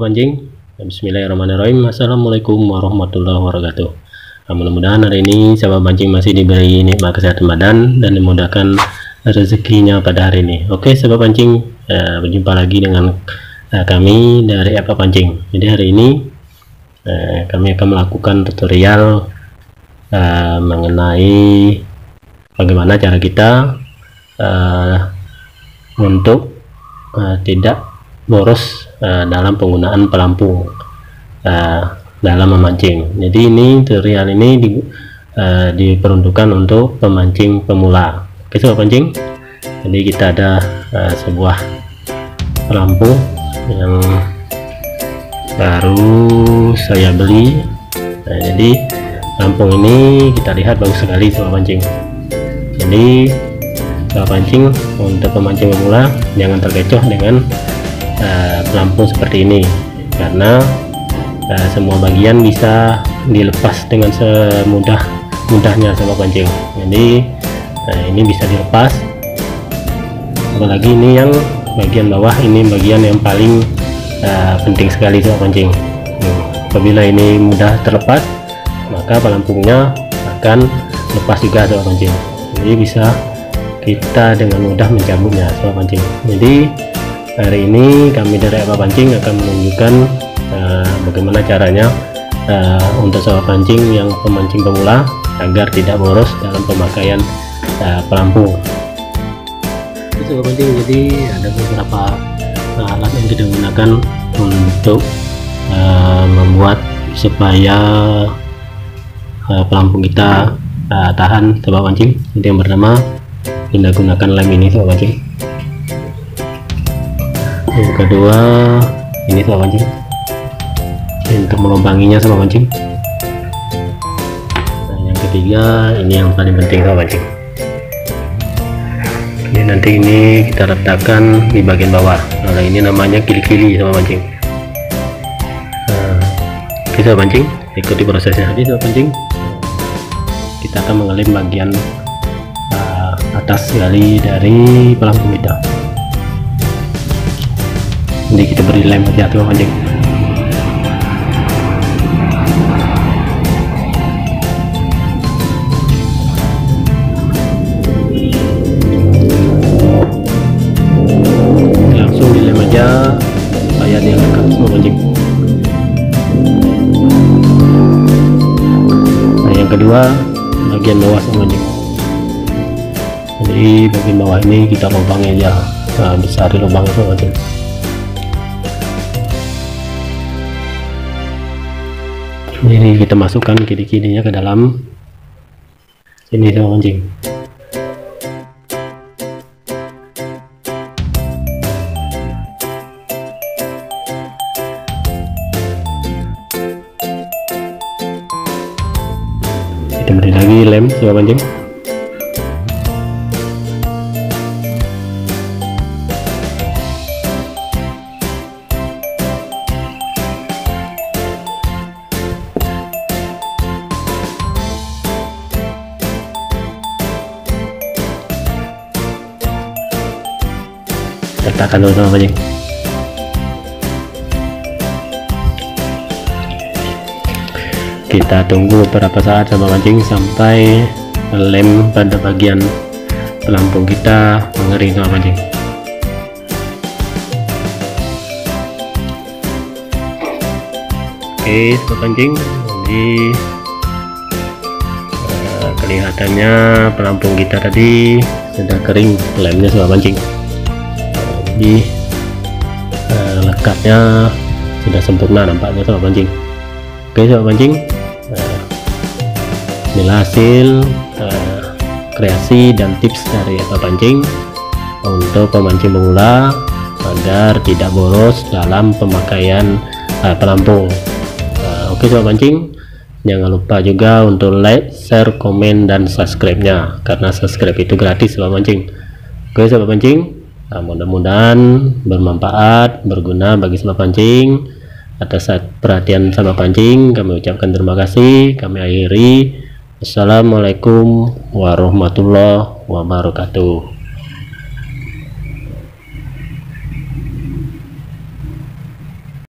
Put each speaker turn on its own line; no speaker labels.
pancing. Bismillahirrahmanirrahim. Assalamualaikum warahmatullahi wabarakatuh. Mudah-mudahan hari ini sahabat pancing masih diberi nikmat kesehatan badan dan dimudahkan rezekinya pada hari ini. Oke sahabat pancing, berjumpa lagi dengan kami dari Apa Pancing. Jadi hari ini kami akan melakukan tutorial mengenai bagaimana cara kita untuk tidak boros dalam penggunaan pelampung dalam memancing. Jadi ini tutorial ini diperuntukkan untuk pemancing pemula. Oke sobat pancing, jadi kita ada sebuah pelampung yang baru saya beli. Jadi pelampung ini kita lihat bagus sekali sobat pancing. Jadi sobat pancing, untuk pemancing pemula jangan terkecoh dengan pelampung seperti ini, karena semua bagian bisa dilepas dengan mudahnya sobat pancing. Jadi ini bisa dilepas, apalagi ini yang bagian bawah, ini bagian yang paling penting sekali sobat pancing. Apabila ini mudah terlepas, maka pelampungnya akan lepas juga sobat pancing. Jadi bisa kita dengan mudah mencabutnya sobat pancing. Jadi hari ini kami dari Apa Pancing akan menunjukkan bagaimana caranya untuk sobat pancing yang pemancing pemula agar tidak boros dalam pemakaian pelampung. Sobat pancing, jadi ada beberapa alat yang kita gunakan untuk membuat supaya pelampung kita tahan sobat pancing. Jadi yang pertama kita gunakan lem ini sobat pancing. Yang kedua ini sobat pancing, untuk melubanginya sobat pancing. Nah, yang ketiga ini yang paling penting sobat pancing. Ini nanti ini kita letakkan di bagian bawah. Nah, ini namanya kili-kili sobat pancing. Oke sobat pancing, ikuti prosesnya. Jadi sobat pancing, kita akan mengelem bagian atas sekali dari pelampung kita. Jadi kita beri lem aja tuh pancing. Langsung dilem aja supaya dia lekat semua pancing. Nah yang kedua bagian bawah semua pancing. Jadi bagian bawah ini kita lubangnya aja, besari lubangnya semua pancing. Ini kita masukkan kiri-kirinya ke dalam sini sobat pancing. Kita beri lagi lem sobat pancing. Letakkan dulu sobat pancing. Kita tunggu beberapa saat sobat pancing sampai lem pada bagian pelampung kita mengering sobat pancing. Oke sobat pancing, jadi kelihatannya pelampung kita tadi sudah kering lemnya sobat pancing. Jadi lekatnya sudah sempurna nampaknya sobat pancing. Oke sobat pancing, inilah hasil kreasi dan tips dari Apa Pancing untuk pemancing pemula agar tidak boros dalam pemakaian pelampung. Oke sobat pancing, jangan lupa juga untuk like, share, komen, dan subscribe-nya, karena subscribe itu gratis sobat pancing. Oke sobat pancing, mudah-mudahan bermanfaat, berguna bagi sahabat pancing. Atas perhatian sahabat pancing kami ucapkan terima kasih. Kami akhiri. Assalamualaikum warahmatullahi wabarakatuh.